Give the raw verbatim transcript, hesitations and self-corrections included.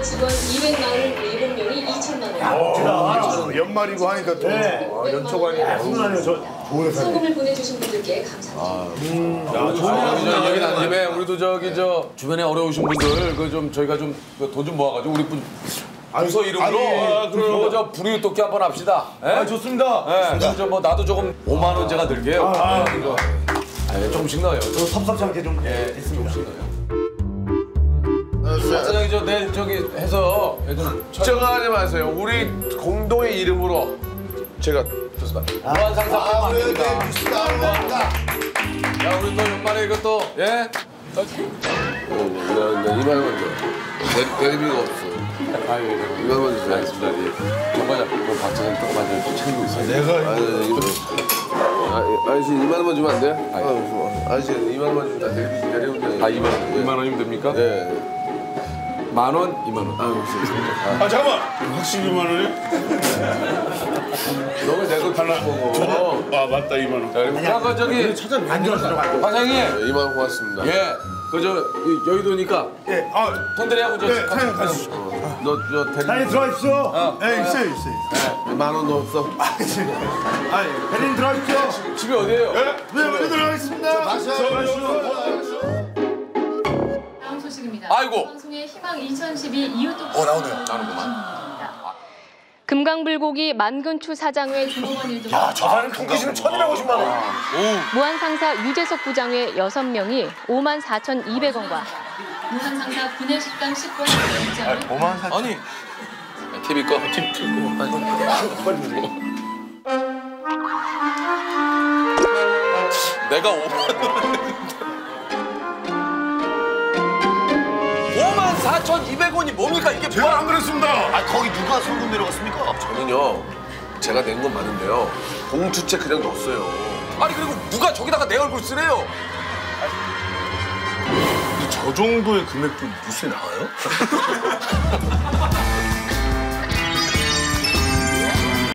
직원 이백사십칠 명이 이천만 원. 아, 연말이고 하니까 또 네. 아, 연초가 아니라 훈훈하네요. 저 좋은 회사님. 성금을 보내주신 분들께 감사합니다. 야, 좋은 얘기 난 김에 우리도 저기 저 주변에 어려우신 분들 그 좀 저희가 좀 돈 좀 모아가지고 우리 분 부서 이름으로 아니, 예, 그리고 저 불이 토끼 한번 합시다. 예? 아, 좋습니다. 예, 그럼 저뭐 나도 조금 오만 원 제가 들게요. 아, 예, 이거. 예, 조금씩 넣어요. 저 섭섭지 않게 좀 예, 했습니다. 조금씩 넣어요. 사장님 저 내일 저기 해서 좀 걱정하지 마세요. 우리 공동의 이름으로 제가 좋습니다. 무한 상사 아, 빼면 안 우리 됩니다. 뉴스 나옵니다. 야, 우리 또 연말에 이것도 예? 이만 원 줘. 대리비가 없어. 아유, 이만 원 주세요. 알겠습니다. 예. 정과장, 그 박사님 조금만 좀 챙기고 있어요. 내가 아니, 이거. 아, 아저씨 이만 원만 주면 안 돼? 아, 아저씨 이만 원만 주면 다 대리비 대리비. 아, 이만 원, 이만 원이면 됩니까? 네. 만 원, 이만 원. 아유, 아 잠깐만 확실히 이만 원이야? 너무 내돈 달라고 보고. 아 맞다 이만 원. 자, 그리고 아까 저기 찾아뵙 안전하시러 가요. 과장님, 네, 이만 원 고맙습니다. 예, 그저 여의도니까 예, 아, 돈들이하고 저 네, 같이 사장님 가시죠. 너저 대리 사장님 들어가십시오. 어, 예, 있어요, 있어요. 만 원도 없어. 아, 사장님 들어가십시오. 집이 어디예요? 네, 먼저 들어가겠습니다. 다음 소식입니다. 아이고. 방송의 희망 이천십이 이웃독 어, 나오네요. 나오는구만. 금강불고기 만근추 사장회 조동원 일동 아, 저 사람 통계시는 천이백오십만 원. 무한상사 유재석 부장회 여섯 명이 오만 사천이백 원과 무한상사 구내식당 십 번 영장을 오만 사. 아니, 티비 꺼. 티비 끄고. 내가 오만 오만 사천이백 원이 뭡니까 이게? 제가 안 그랬습니다. 아, 거기 누가 소금 내려갔습니까? 저는요, 제가 낸 건 많은데요. 공투채 그냥 넣었어요. 아니 그리고 누가 저기다가 내 얼굴 쓰래요? 저 정도의 금액도 뉴스에 나와요?